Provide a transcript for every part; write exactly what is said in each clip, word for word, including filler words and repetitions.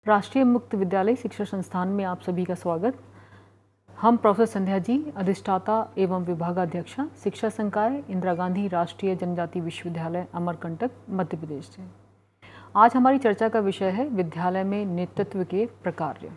राष्ट्रीय मुक्त विद्यालय शिक्षा संस्थान में आप सभी का स्वागत। हम प्रोफेसर संध्या जी, अधिष्ठाता एवं विभागाध्यक्षा, शिक्षा संकाय, इंदिरा गांधी राष्ट्रीय जनजाति विश्वविद्यालय अमरकंटक, मध्य प्रदेश से। आज हमारी चर्चा का विषय है विद्यालय में नेतृत्व के प्रकार।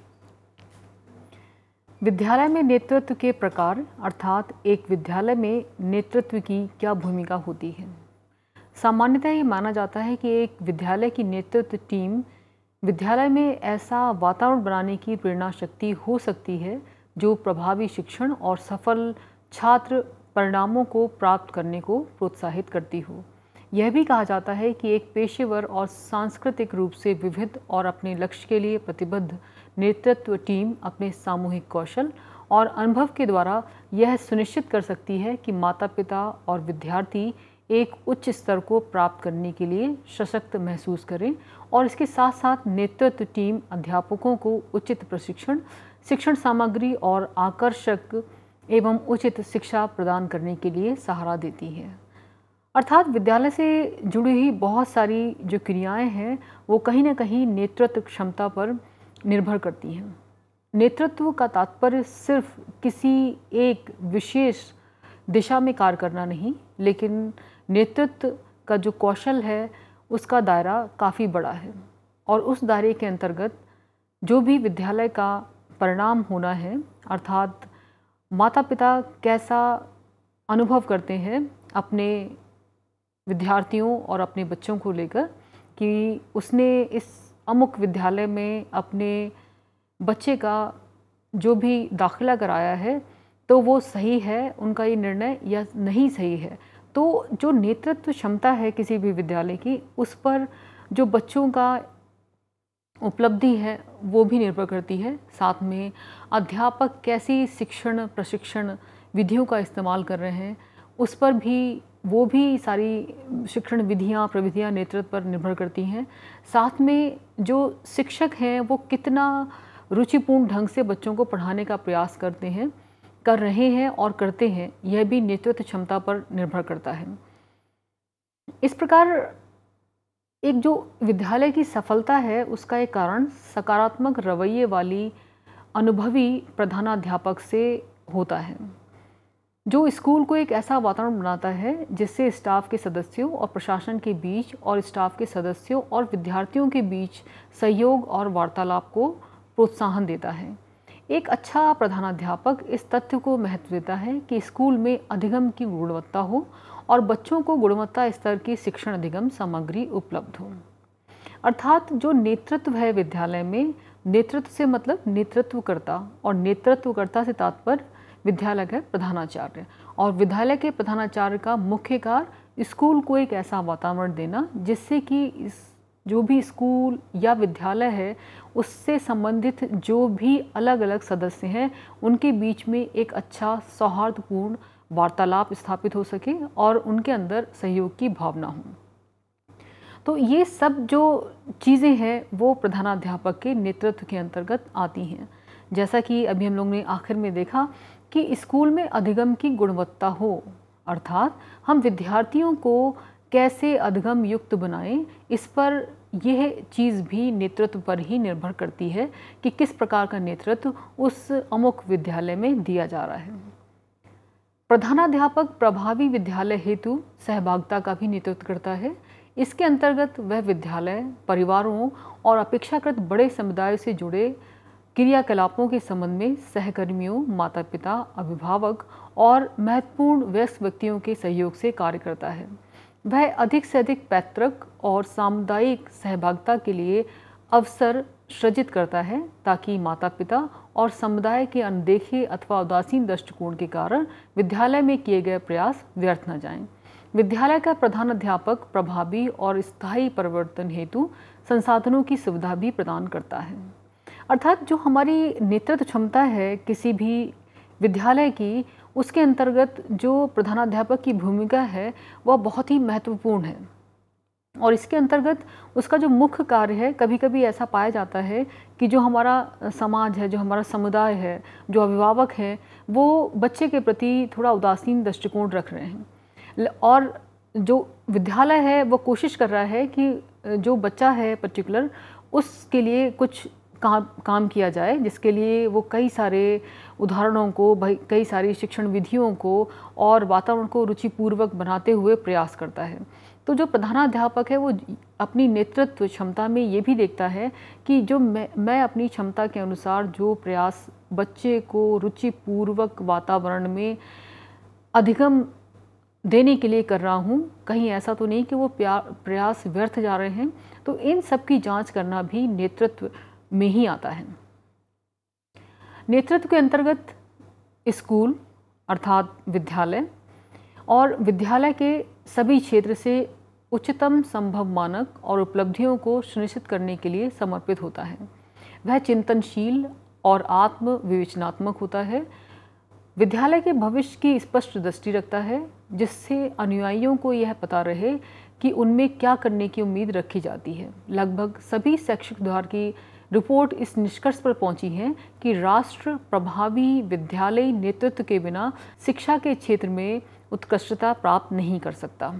विद्यालय में नेतृत्व के प्रकार अर्थात एक विद्यालय में नेतृत्व की क्या भूमिका होती है। सामान्यतः ये माना जाता है कि एक विद्यालय की नेतृत्व टीम विद्यालय में ऐसा वातावरण बनाने की प्रेरणा शक्ति हो सकती है जो प्रभावी शिक्षण और सफल छात्र परिणामों को प्राप्त करने को प्रोत्साहित करती हो। यह भी कहा जाता है कि एक पेशेवर और सांस्कृतिक रूप से विविध और अपने लक्ष्य के लिए प्रतिबद्ध नेतृत्व टीम अपने सामूहिक कौशल और अनुभव के द्वारा यह सुनिश्चित कर सकती है कि माता पिता और विद्यार्थी एक उच्च स्तर को प्राप्त करने के लिए सशक्त महसूस करें और इसके साथ साथ नेतृत्व टीम अध्यापकों को उचित प्रशिक्षण, शिक्षण सामग्री और आकर्षक एवं उचित शिक्षा प्रदान करने के लिए सहारा देती है। अर्थात विद्यालय से जुड़ी हुई बहुत सारी जो क्रियाएं हैं वो कहीं ना कहीं नेतृत्व क्षमता पर निर्भर करती हैं। नेतृत्व का तात्पर्य सिर्फ किसी एक विशेष दिशा में कार्य करना नहीं, लेकिन नेतृत्व का जो कौशल है उसका दायरा काफ़ी बड़ा है और उस दायरे के अंतर्गत जो भी विद्यालय का परिणाम होना है, अर्थात माता पिता कैसा अनुभव करते हैं अपने विद्यार्थियों और अपने बच्चों को लेकर कि उसने इस अमुक विद्यालय में अपने बच्चे का जो भी दाखिला कराया है तो वो सही है, उनका ये निर्णय या नहीं सही है। तो जो नेतृत्व क्षमता है किसी भी विद्यालय की, उस पर जो बच्चों का उपलब्धि है वो भी निर्भर करती है। साथ में अध्यापक कैसी शिक्षण प्रशिक्षण विधियों का इस्तेमाल कर रहे हैं उस पर भी, वो भी सारी शिक्षण विधियां प्रविधियां नेतृत्व पर निर्भर करती हैं। साथ में जो शिक्षक हैं वो कितना रुचिपूर्ण ढंग से बच्चों को पढ़ाने का प्रयास करते हैं कर रहे हैं और करते हैं, यह भी नेतृत्व क्षमता पर निर्भर करता है। इस प्रकार एक जो विद्यालय की सफलता है उसका एक कारण सकारात्मक रवैये वाली अनुभवी प्रधानाध्यापक से होता है, जो स्कूल को एक ऐसा वातावरण बनाता है जिससे स्टाफ के सदस्यों और प्रशासन के बीच और स्टाफ के सदस्यों और विद्यार्थियों के बीच सहयोग और वार्तालाप को प्रोत्साहन देता है। एक अच्छा प्रधानाध्यापक इस तथ्य को महत्व देता है कि स्कूल में अधिगम की गुणवत्ता हो और बच्चों को गुणवत्ता स्तर की शिक्षण अधिगम सामग्री उपलब्ध हो। अर्थात जो नेतृत्व है विद्यालय में, नेतृत्व से मतलब नेतृत्वकर्ता, और नेतृत्वकर्ता से तात्पर्य विद्यालय का प्रधानाचार्य, और विद्यालय के प्रधानाचार्य का मुख्य कार्य स्कूल को एक ऐसा वातावरण देना जिससे कि इस जो भी स्कूल या विद्यालय है उससे संबंधित जो भी अलग अलग सदस्य हैं उनके बीच में एक अच्छा सौहार्दपूर्ण वार्तालाप स्थापित हो सके और उनके अंदर सहयोग की भावना हो। तो ये सब जो चीज़ें हैं वो प्रधानाध्यापक के नेतृत्व के अंतर्गत आती हैं। जैसा कि अभी हम लोग ने आखिर में देखा कि स्कूल में अधिगम की गुणवत्ता हो, अर्थात हम विद्यार्थियों को कैसे अधिगम युक्त बनाएं, इस पर यह चीज़ भी नेतृत्व पर ही निर्भर करती है कि किस प्रकार का नेतृत्व उस अमुक विद्यालय में दिया जा रहा है। प्रधानाध्यापक प्रभावी विद्यालय हेतु सहभागिता का भी नेतृत्व करता है। इसके अंतर्गत वह विद्यालय परिवारों और अपेक्षाकृत बड़े समुदायों से जुड़े क्रियाकलापों के संबंध में सहकर्मियों, माता पिता, अभिभावक और महत्वपूर्ण वयस्क व्यक्तियों के सहयोग से कार्य करता है। वह अधिक से अधिक पैतृक और सामुदायिक सहभागिता के लिए अवसर सृजित करता है ताकि माता पिता और समुदाय के अनदेखे अथवा उदासीन दृष्टिकोण के कारण विद्यालय में किए गए प्रयास व्यर्थ न जाएं। विद्यालय का प्रधानाध्यापक प्रभावी और स्थायी परिवर्तन हेतु संसाधनों की सुविधा भी प्रदान करता है। अर्थात जो हमारी नेतृत्व क्षमता है किसी भी विद्यालय की, उसके अंतर्गत जो प्रधानाध्यापक की भूमिका है वह बहुत ही महत्वपूर्ण है और इसके अंतर्गत उसका जो मुख्य कार्य है, कभी कभी ऐसा पाया जाता है कि जो हमारा समाज है, जो हमारा समुदाय है, जो अभिभावक हैं, वो बच्चे के प्रति थोड़ा उदासीन दृष्टिकोण रख रहे हैं और जो विद्यालय है वो कोशिश कर रहा है कि जो बच्चा है पर्टिकुलर उसके लिए कुछ काम काम किया जाए, जिसके लिए वो कई सारे उदाहरणों को, भाई कई सारी शिक्षण विधियों को और वातावरण को रुचिपूर्वक बनाते हुए प्रयास करता है। तो जो प्रधानाध्यापक है वो अपनी नेतृत्व क्षमता में ये भी देखता है कि जो मैं मैं अपनी क्षमता के अनुसार जो प्रयास बच्चे को रुचिपूर्वक वातावरण में अधिगम देने के लिए कर रहा हूँ, कहीं ऐसा तो नहीं कि वो प्रयास व्यर्थ जा रहे हैं। तो इन सब की जांच करना भी नेतृत्व में ही आता है। नेतृत्व के अंतर्गत स्कूल अर्थात विद्यालय और विद्यालय के सभी क्षेत्र से उच्चतम संभव मानक और उपलब्धियों को सुनिश्चित करने के लिए समर्पित होता है। वह चिंतनशील और आत्म विवेचनात्मक होता है। विद्यालय के भविष्य की स्पष्ट दृष्टि रखता है, जिससे अनुयायियों को यह पता रहे कि उनमें क्या करने की उम्मीद रखी जाती है। लगभग सभी शैक्षिक सुधार की रिपोर्ट इस निष्कर्ष पर पहुंची है कि राष्ट्र प्रभावी विद्यालयी नेतृत्व के बिना शिक्षा के क्षेत्र में उत्कृष्टता प्राप्त नहीं कर सकता।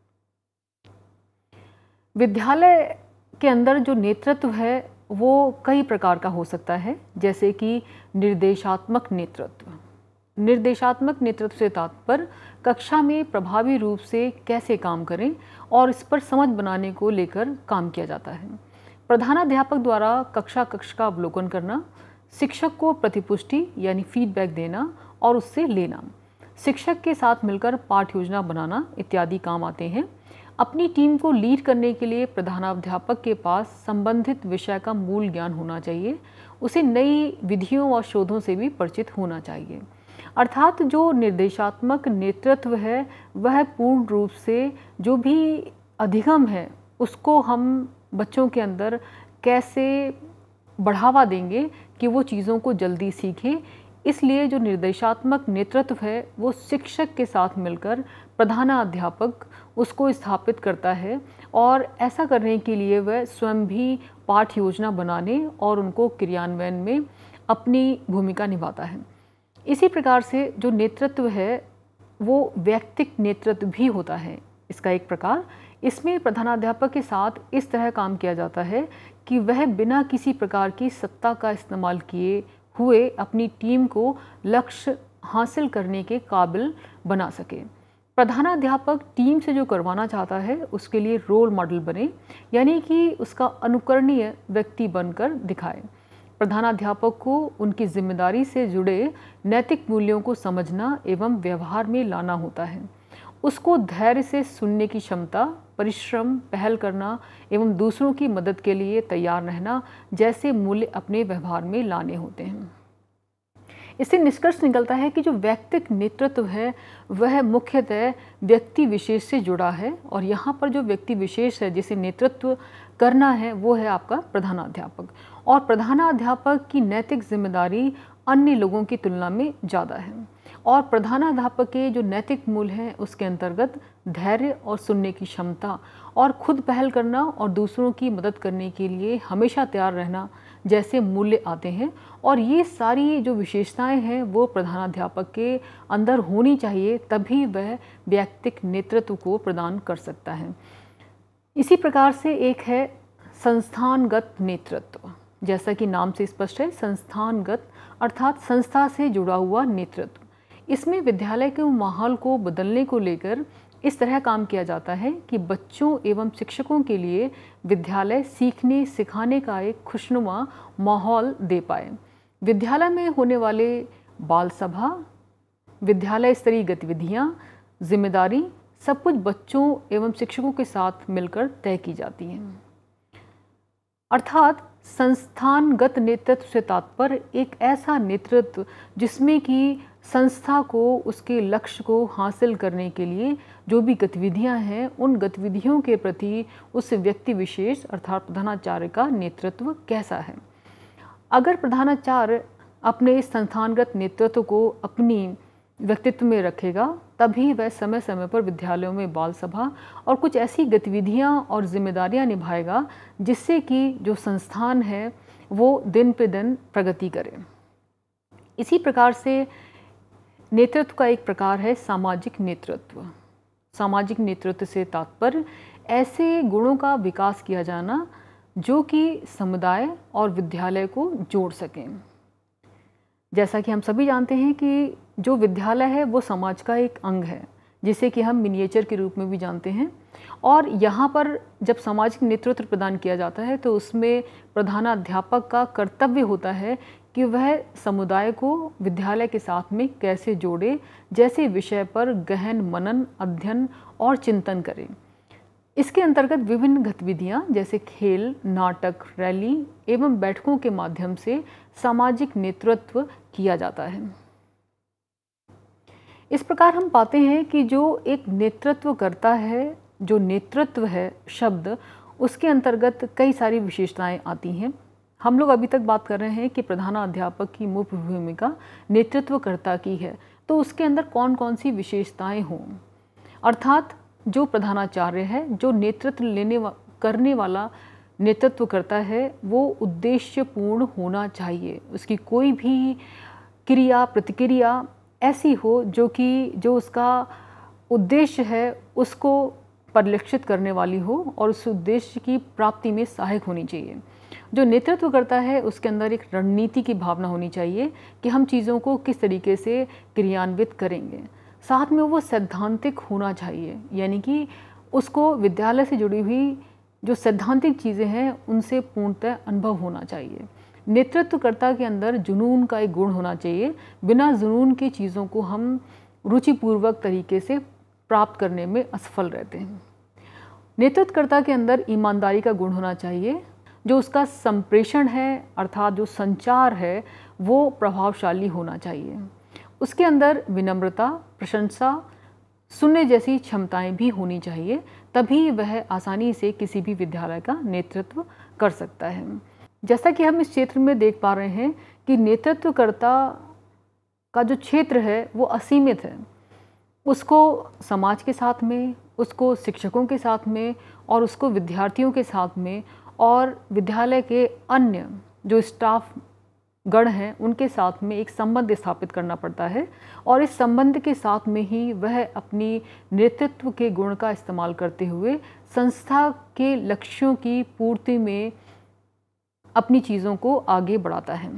विद्यालय के अंदर जो नेतृत्व है वो कई प्रकार का हो सकता है, जैसे कि निर्देशात्मक नेतृत्व। निर्देशात्मक नेतृत्व से तात्पर्य कक्षा में प्रभावी रूप से कैसे काम करें और इस पर समझ बनाने को लेकर काम किया जाता है। प्रधानाध्यापक द्वारा कक्षा कक्ष का अवलोकन करना, शिक्षक को प्रतिपुष्टि यानी फीडबैक देना और उससे लेना, शिक्षक के साथ मिलकर पाठ योजना बनाना इत्यादि काम आते हैं। अपनी टीम को लीड करने के लिए प्रधानाध्यापक के पास संबंधित विषय का मूल ज्ञान होना चाहिए। उसे नई विधियों और शोधों से भी परिचित होना चाहिए। अर्थात जो निर्देशात्मक नेतृत्व है वह पूर्ण रूप से जो भी अधिगम है उसको हम बच्चों के अंदर कैसे बढ़ावा देंगे कि वो चीज़ों को जल्दी सीखें। इसलिए जो निर्देशात्मक नेतृत्व है वो शिक्षक के साथ मिलकर प्रधानाध्यापक उसको स्थापित करता है और ऐसा करने के लिए वह स्वयं भी पाठ योजना बनाने और उनको क्रियान्वयन में अपनी भूमिका निभाता है। इसी प्रकार से जो नेतृत्व है वो व्यक्तिक नेतृत्व भी होता है। इसका एक प्रकार, इसमें प्रधानाध्यापक के साथ इस तरह काम किया जाता है कि वह बिना किसी प्रकार की सत्ता का इस्तेमाल किए हुए अपनी टीम को लक्ष्य हासिल करने के काबिल बना सके। प्रधानाध्यापक टीम से जो करवाना चाहता है उसके लिए रोल मॉडल बने, यानी कि उसका अनुकरणीय व्यक्ति बनकर दिखाए। प्रधानाध्यापक को उनकी जिम्मेदारी से जुड़े नैतिक मूल्यों को समझना एवं व्यवहार में लाना होता है। उसको धैर्य से सुनने की क्षमता, परिश्रम, पहल करना एवं दूसरों की मदद के लिए तैयार रहना जैसे मूल्य अपने व्यवहार में लाने होते हैं। इससे निष्कर्ष निकलता है कि जो व्यक्तिक नेतृत्व है वह मुख्यतः व्यक्ति विशेष से जुड़ा है और यहाँ पर जो व्यक्ति विशेष है जिसे नेतृत्व करना है वो है आपका प्रधानाध्यापक। और प्रधानाध्यापक की नैतिक जिम्मेदारी अन्य लोगों की तुलना में ज़्यादा है और प्रधानाध्यापक के जो नैतिक मूल्य हैं उसके अंतर्गत धैर्य और सुनने की क्षमता और खुद पहल करना और दूसरों की मदद करने के लिए हमेशा तैयार रहना जैसे मूल्य आते हैं। और ये सारी जो विशेषताएं हैं वो प्रधानाध्यापक के अंदर होनी चाहिए, तभी वह व्यक्तिक नेतृत्व को प्रदान कर सकता है। इसी प्रकार से एक है संस्थानगत नेतृत्व। जैसा कि नाम से स्पष्ट है, संस्थानगत अर्थात संस्था से जुड़ा हुआ नेतृत्व। इसमें विद्यालय के माहौल को बदलने को लेकर इस तरह काम किया जाता है कि बच्चों एवं शिक्षकों के लिए विद्यालय सीखने सिखाने का एक खुशनुमा माहौल दे पाए। विद्यालय में होने वाले बाल सभा, विद्यालय स्तरीय गतिविधियाँ, जिम्मेदारी सब कुछ बच्चों एवं शिक्षकों के साथ मिलकर तय की जाती हैं। अर्थात संस्थानगत नेतृत्व से तात्पर्य एक ऐसा नेतृत्व जिसमें कि संस्था को उसके लक्ष्य को हासिल करने के लिए जो भी गतिविधियां हैं उन गतिविधियों के प्रति उस व्यक्ति विशेष अर्थात प्रधानाचार्य का नेतृत्व कैसा है। अगर प्रधानाचार्य अपने इस संस्थानगत नेतृत्व को अपनी व्यक्तित्व में रखेगा तभी वह समय समय पर विद्यालयों में बाल सभा और कुछ ऐसी गतिविधियां और जिम्मेदारियां निभाएगा जिससे कि जो संस्थान है वो दिन पे दिन प्रगति करे। इसी प्रकार से नेतृत्व का एक प्रकार है सामाजिक नेतृत्व। सामाजिक नेतृत्व से तात्पर्य ऐसे गुणों का विकास किया जाना जो कि समुदाय और विद्यालय को जोड़ सकें। जैसा कि हम सभी जानते हैं कि जो विद्यालय है वो समाज का एक अंग है, जिसे कि हम मिनिएचर के रूप में भी जानते हैं। और यहाँ पर जब सामाजिक नेतृत्व प्रदान किया जाता है तो उसमें प्रधानाध्यापक का कर्तव्य होता है कि वह समुदाय को विद्यालय के साथ में कैसे जोड़े, जैसे विषय पर गहन मनन, अध्ययन और चिंतन करें। इसके अंतर्गत विभिन्न गतिविधियां जैसे खेल, नाटक, रैली एवं बैठकों के माध्यम से सामाजिक नेतृत्व किया जाता है। इस प्रकार हम पाते हैं कि जो एक नेतृत्व करता है, जो नेतृत्व है शब्द, उसके अंतर्गत कई सारी विशेषताएं आती हैं। हम लोग अभी तक बात कर रहे हैं कि प्रधानाध्यापक की मुख्य भूमिका नेतृत्वकर्ता की है, तो उसके अंदर कौन कौन सी विशेषताएं हों। अर्थात जो प्रधानाचार्य है, जो नेतृत्व लेने वा, करने वाला नेतृत्व करता है, वो उद्देश्यपूर्ण होना चाहिए। उसकी कोई भी क्रिया प्रतिक्रिया ऐसी हो जो कि जो उसका उद्देश्य है उसको परिलक्षित करने वाली हो और उस उद्देश्य की प्राप्ति में सहायक होनी चाहिए। जो नेतृत्व करता है उसके अंदर एक रणनीति की भावना होनी चाहिए कि हम चीज़ों को किस तरीके से क्रियान्वित करेंगे। साथ में वो सैद्धांतिक होना चाहिए, यानी कि उसको विद्यालय से जुड़ी हुई जो सैद्धांतिक चीज़ें हैं उनसे पूर्णतः अनुभव होना चाहिए। नेतृत्वकर्ता के अंदर जुनून का एक गुण होना चाहिए। बिना जुनून की चीज़ों को हम रुचिपूर्वक तरीके से प्राप्त करने में असफल रहते हैं। नेतृत्वकर्ता के अंदर ईमानदारी का गुण होना चाहिए। जो उसका संप्रेषण है अर्थात जो संचार है वो प्रभावशाली होना चाहिए। उसके अंदर विनम्रता, प्रशंसा, सुनने जैसी क्षमताएं भी होनी चाहिए, तभी वह आसानी से किसी भी विद्यालय का नेतृत्व कर सकता है। जैसा कि हम इस क्षेत्र में देख पा रहे हैं कि नेतृत्वकर्ता का जो क्षेत्र है वो असीमित है। उसको समाज के साथ में, उसको शिक्षकों के साथ में और उसको विद्यार्थियों के साथ में और विद्यालय के अन्य जो स्टाफ गण हैं उनके साथ में एक संबंध स्थापित करना पड़ता है और इस संबंध के साथ में ही वह अपनी नेतृत्व के गुण का इस्तेमाल करते हुए संस्था के लक्ष्यों की पूर्ति में अपनी चीज़ों को आगे बढ़ाता है।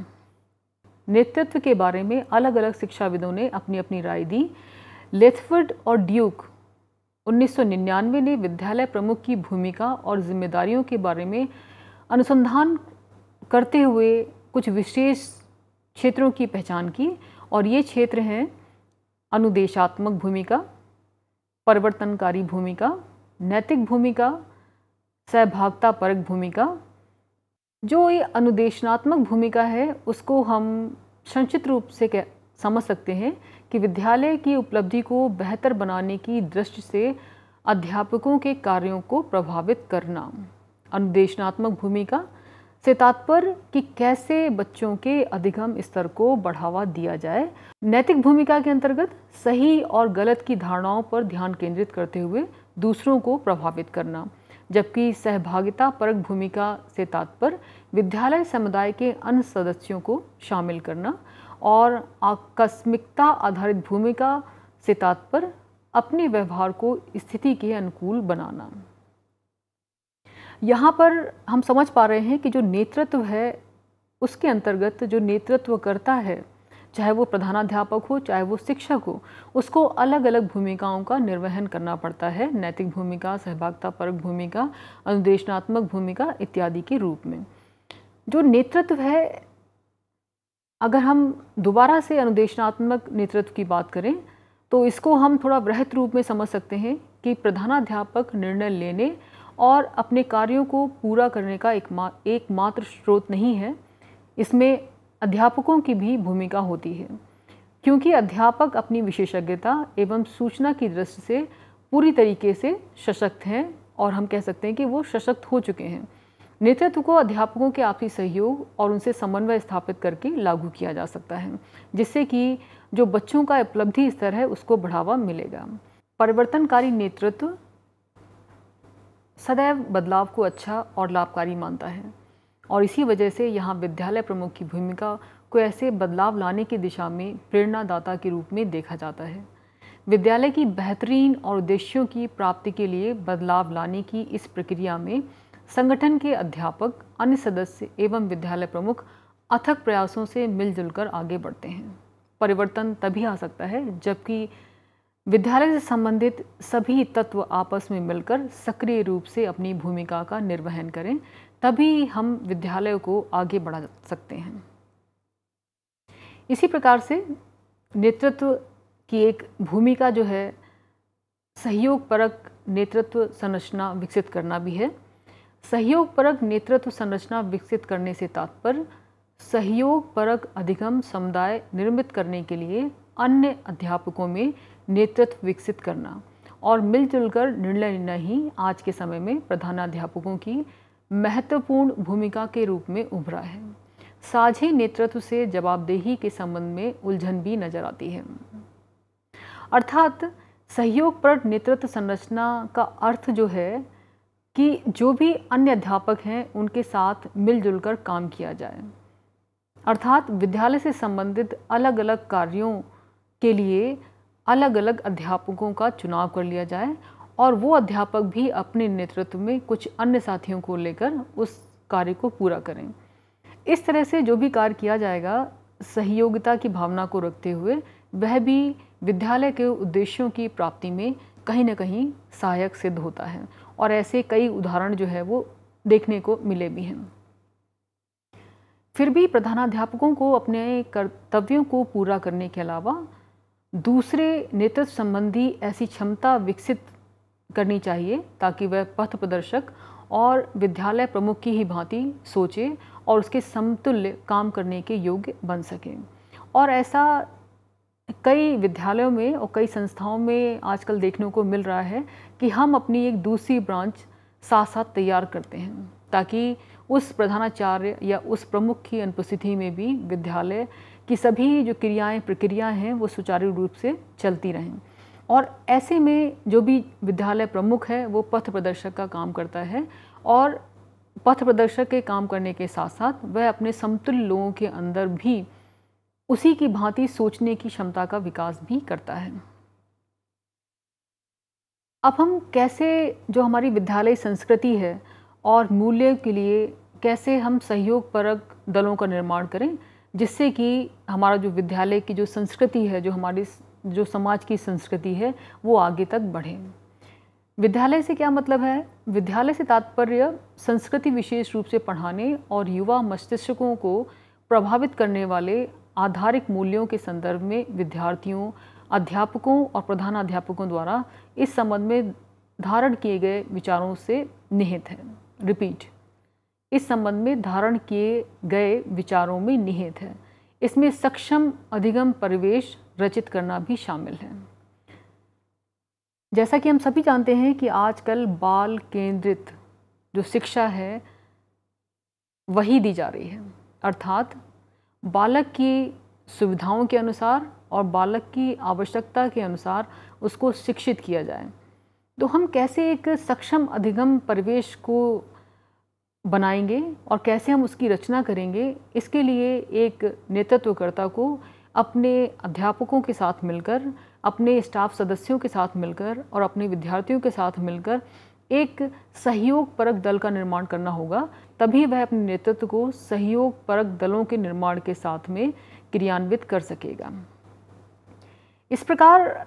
नेतृत्व के बारे में अलग अलग शिक्षाविदों ने अपनी अपनी राय दी। लेथफर्ड और ड्यूक उन्नीस सौ निन्यानवे ने विद्यालय प्रमुख की भूमिका और जिम्मेदारियों के बारे में अनुसंधान करते हुए कुछ विशेष क्षेत्रों की पहचान की और ये क्षेत्र हैं अनुदेशात्मक भूमिका, परिवर्तनकारी भूमिका, नैतिक भूमिका, सहभागितापरक भूमिका। जो ये अनुदेशनात्मक भूमिका है उसको हम संक्षिप्त रूप से कह समझ सकते हैं कि विद्यालय की उपलब्धि को बेहतर बनाने की दृष्टि से अध्यापकों के कार्यों को प्रभावित करना। अनुदेशनात्मक भूमिका से तात्पर्य कि कैसे बच्चों के अधिगम स्तर को बढ़ावा दिया जाए। नैतिक भूमिका के अंतर्गत सही और गलत की धारणाओं पर ध्यान केंद्रित करते हुए दूसरों को प्रभावित करना। जबकि सहभागिता परक भूमिका से तात्पर्य विद्यालय समुदाय के अन्य सदस्यों को शामिल करना और आकस्मिकता आधारित भूमिका से तात्पर्य अपने व्यवहार को स्थिति के अनुकूल बनाना। यहाँ पर हम समझ पा रहे हैं कि जो नेतृत्व है उसके अंतर्गत जो नेतृत्व करता है, चाहे वो प्रधानाध्यापक हो चाहे वो शिक्षक हो, उसको अलग अलग भूमिकाओं का निर्वहन करना पड़ता है। नैतिक भूमिका, सहभागितापरक भूमिका, अनुदेशनात्मक भूमिका इत्यादि के रूप में। जो नेतृत्व है, अगर हम दोबारा से अनुदेशनात्मक नेतृत्व की बात करें तो इसको हम थोड़ा वृहत रूप में समझ सकते हैं कि प्रधानाध्यापक निर्णय लेने और अपने कार्यों को पूरा करने का एक मा, एकमात्र स्रोत नहीं है। इसमें अध्यापकों की भी भूमिका होती है, क्योंकि अध्यापक अपनी विशेषज्ञता एवं सूचना की दृष्टि से पूरी तरीके से सशक्त हैं और हम कह सकते हैं कि वो सशक्त हो चुके हैं। नेतृत्व को अध्यापकों के आपसी सहयोग और उनसे समन्वय स्थापित करके लागू किया जा सकता है, जिससे कि जो बच्चों का उपलब्धि स्तर है उसको बढ़ावा मिलेगा। परिवर्तनकारी नेतृत्व सदैव बदलाव को अच्छा और लाभकारी मानता है और इसी वजह से यहाँ विद्यालय प्रमुख की भूमिका को ऐसे बदलाव लाने की दिशा में प्रेरणादाता के रूप में देखा जाता है। विद्यालय की बेहतरीन और उद्देश्यों की प्राप्ति के लिए बदलाव लाने की इस प्रक्रिया में संगठन के अध्यापक, अन्य सदस्य एवं विद्यालय प्रमुख अथक प्रयासों से मिलजुल कर आगे बढ़ते हैं। परिवर्तन तभी आ सकता है जबकि विद्यालय से संबंधित सभी तत्व आपस में मिलकर सक्रिय रूप से अपनी भूमिका का निर्वहन करें, तभी हम विद्यालय को आगे बढ़ा सकते हैं। इसी प्रकार से नेतृत्व की एक भूमिका जो है, सहयोगपरक नेतृत्व संरचना विकसित करना भी है। सहयोगपरक नेतृत्व संरचना विकसित करने से तात्पर्य सहयोगपरक अधिगम समुदाय निर्मित करने के लिए अन्य अध्यापकों में नेतृत्व विकसित करना और मिलजुल कर निर्णय लेना ही आज के समय में प्रधानाध्यापकों की महत्वपूर्ण भूमिका के रूप में उभरा है। साझे नेतृत्व से जवाबदेही के संबंध में उलझन भी नजर आती है। अर्थात सहयोगपरक नेतृत्व संरचना का अर्थ जो है कि जो भी अन्य अध्यापक हैं उनके साथ मिलजुल कर काम किया जाए। अर्थात विद्यालय से संबंधित अलग अलग कार्यों के लिए अलग अलग अध्यापकों का चुनाव कर लिया जाए और वो अध्यापक भी अपने नेतृत्व में कुछ अन्य साथियों को लेकर उस कार्य को पूरा करें। इस तरह से जो भी कार्य किया जाएगा सहयोगिता की भावना को रखते हुए वह भी विद्यालय के उद्देश्यों की प्राप्ति में कहीं ना कहीं सहायक सिद्ध होता है और ऐसे कई उदाहरण जो है वो देखने को मिले भी हैं। फिर भी प्रधानाध्यापकों को अपने कर्तव्यों को पूरा करने के अलावा दूसरे नेतृत्व संबंधी ऐसी क्षमता विकसित करनी चाहिए ताकि वह पथ प्रदर्शक और विद्यालय प्रमुख की ही भांति सोचे और उसके समतुल्य काम करने के योग्य बन सके। और ऐसा कई विद्यालयों में और कई संस्थाओं में आजकल देखने को मिल रहा है कि हम अपनी एक दूसरी ब्रांच साथ साथ तैयार करते हैं ताकि उस प्रधानाचार्य या उस प्रमुख की अनुपस्थिति में भी विद्यालय की सभी जो क्रियाएं प्रक्रियाएं हैं वो सुचारू रूप से चलती रहें। और ऐसे में जो भी विद्यालय प्रमुख है वो पथ प्रदर्शक का काम करता है और पथ प्रदर्शक के काम करने के साथ साथ वह अपने समतुल्य लोगों के अंदर भी उसी की भांति सोचने की क्षमता का विकास भी करता है। अब हम कैसे जो हमारी विद्यालय संस्कृति है और मूल्य के लिए कैसे हम सहयोगपरक दलों का निर्माण करें जिससे कि हमारा जो विद्यालय की जो संस्कृति है, जो हमारी जो समाज की संस्कृति है वो आगे तक बढ़े। विद्यालय से क्या मतलब है? विद्यालय से तात्पर्य संस्कृति विशेष रूप से पढ़ाने और युवा मस्तिष्कों को प्रभावित करने वाले आधारिक मूल्यों के संदर्भ में विद्यार्थियों, अध्यापकों और प्रधानाध्यापकों द्वारा इस संबंध में धारण किए गए विचारों से निहित है। रिपीट, इस संबंध में धारण किए गए विचारों में निहित है। इसमें सक्षम अधिगम परिवेश रचित करना भी शामिल है। जैसा कि हम सभी जानते हैं कि आजकल बाल केंद्रित जो शिक्षा है वही दी जा रही है, अर्थात बालक की सुविधाओं के अनुसार और बालक की आवश्यकता के अनुसार उसको शिक्षित किया जाए। तो हम कैसे एक सक्षम अधिगम परिवेश को बनाएंगे और कैसे हम उसकी रचना करेंगे, इसके लिए एक नेतृत्वकर्ता को अपने अध्यापकों के साथ मिलकर, अपने स्टाफ सदस्यों के साथ मिलकर और अपने विद्यार्थियों के साथ मिलकर एक सहयोगपरक दल का निर्माण करना होगा। तभी वह अपने नेतृत्व को सहयोगपरक दलों के निर्माण के साथ में क्रियान्वित कर सकेगा। इस प्रकार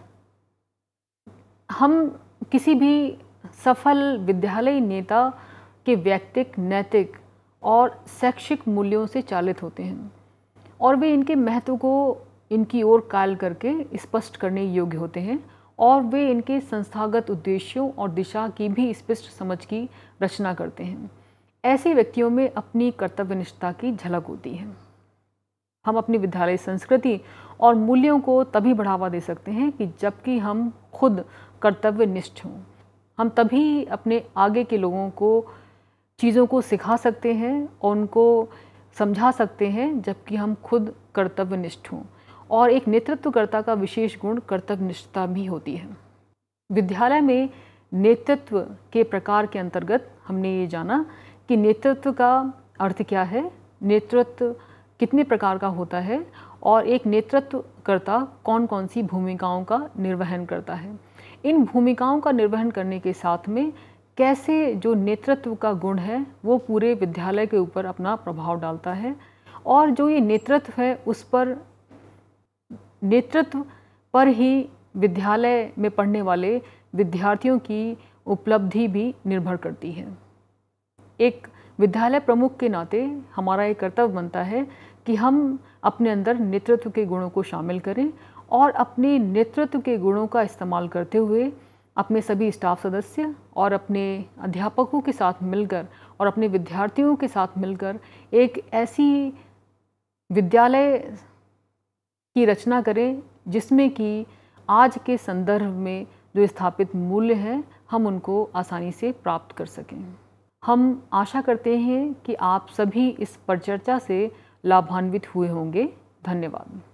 हम किसी भी सफल विद्यालयी नेता के व्यक्तिक, नैतिक और शैक्षिक मूल्यों से चालित होते हैं और वे इनके महत्व को इनकी ओर कायल करके स्पष्ट करने योग्य होते हैं और वे इनके संस्थागत उद्देश्यों और दिशा की भी स्पष्ट समझ की रचना करते हैं। ऐसे व्यक्तियों में अपनी कर्तव्यनिष्ठता की झलक होती है। हम अपनी विद्यालय संस्कृति और मूल्यों को तभी बढ़ावा दे सकते हैं कि जबकि हम खुद कर्तव्यनिष्ठ हों। हम तभी अपने आगे के लोगों को चीज़ों को सिखा सकते हैं और उनको समझा सकते हैं जबकि हम खुद कर्तव्यनिष्ठ हों। और एक नेतृत्वकर्ता का विशेष गुण कर्तव्यनिष्ठता भी होती है। विद्यालय में नेतृत्व के प्रकार के अंतर्गत हमने ये जाना कि नेतृत्व का अर्थ क्या है, नेतृत्व कितने प्रकार का होता है और एक नेतृत्वकर्ता कौन कौन सी भूमिकाओं का निर्वहन करता है। इन भूमिकाओं का निर्वहन करने के साथ में कैसे जो नेतृत्व का गुण है वो पूरे विद्यालय के ऊपर अपना प्रभाव डालता है, और जो ये नेतृत्व है उस पर नेतृत्व पर ही विद्यालय में पढ़ने वाले विद्यार्थियों की उपलब्धि भी निर्भर करती है। एक विद्यालय प्रमुख के नाते हमारा एक कर्तव्य बनता है कि हम अपने अंदर नेतृत्व के गुणों को शामिल करें और अपने नेतृत्व के गुणों का इस्तेमाल करते हुए अपने सभी स्टाफ सदस्य और अपने अध्यापकों के साथ मिलकर और अपने विद्यार्थियों के साथ मिलकर एक ऐसी विद्यालय की रचना करें जिसमें कि आज के संदर्भ में जो स्थापित मूल्य हैं हम उनको आसानी से प्राप्त कर सकें। हम आशा करते हैं कि आप सभी इस परिचर्चा से लाभान्वित हुए होंगे। धन्यवाद।